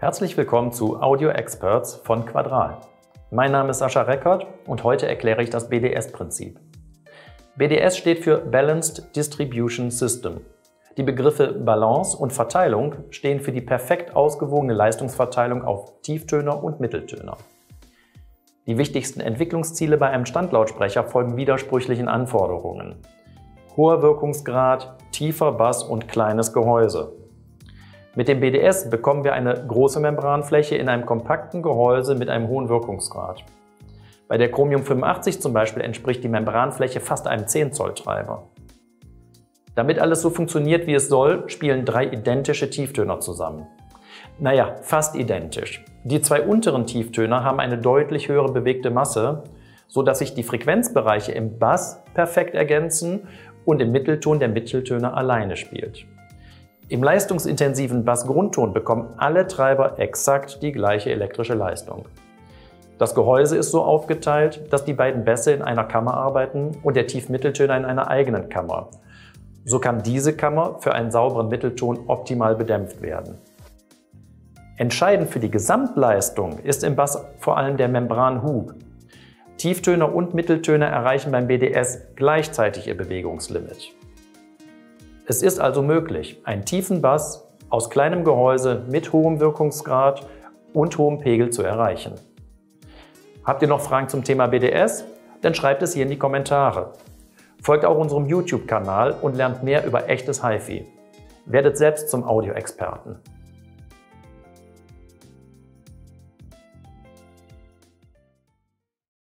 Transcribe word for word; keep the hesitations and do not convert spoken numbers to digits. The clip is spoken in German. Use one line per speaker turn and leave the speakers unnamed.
Herzlich willkommen zu Audio Experts von Quadral. Mein Name ist Sascha Reckert und heute erkläre ich das B D S-Prinzip. B D S steht für Balanced Distribution System. Die Begriffe Balance und Verteilung stehen für die perfekt ausgewogene Leistungsverteilung auf Tieftöner und Mitteltöner. Die wichtigsten Entwicklungsziele bei einem Standlautsprecher folgen widersprüchlichen Anforderungen. Hoher Wirkungsgrad, tiefer Bass und kleines Gehäuse. Mit dem B D S bekommen wir eine große Membranfläche in einem kompakten Gehäuse mit einem hohen Wirkungsgrad. Bei der Chromium fünfundachtzig zum Beispiel entspricht die Membranfläche fast einem zehn Zoll Treiber. Damit alles so funktioniert, wie es soll, spielen drei identische Tieftöner zusammen. Naja, fast identisch. Die zwei unteren Tieftöner haben eine deutlich höhere bewegte Masse, sodass sich die Frequenzbereiche im Bass perfekt ergänzen und im Mittelton der Mitteltöner alleine spielt. Im leistungsintensiven Bassgrundton bekommen alle Treiber exakt die gleiche elektrische Leistung. Das Gehäuse ist so aufgeteilt, dass die beiden Bässe in einer Kammer arbeiten und der Tiefmitteltöner in einer eigenen Kammer. So kann diese Kammer für einen sauberen Mittelton optimal bedämpft werden. Entscheidend für die Gesamtleistung ist im Bass vor allem der Membranhub. Tieftöner und Mitteltöner erreichen beim B D S gleichzeitig ihr Bewegungslimit. Es ist also möglich, einen tiefen Bass aus kleinem Gehäuse mit hohem Wirkungsgrad und hohem Pegel zu erreichen. Habt ihr noch Fragen zum Thema B D S? Dann schreibt es hier in die Kommentare. Folgt auch unserem YouTube-Kanal und lernt mehr über echtes Hi-Fi. Werdet selbst zum Audio-Experten.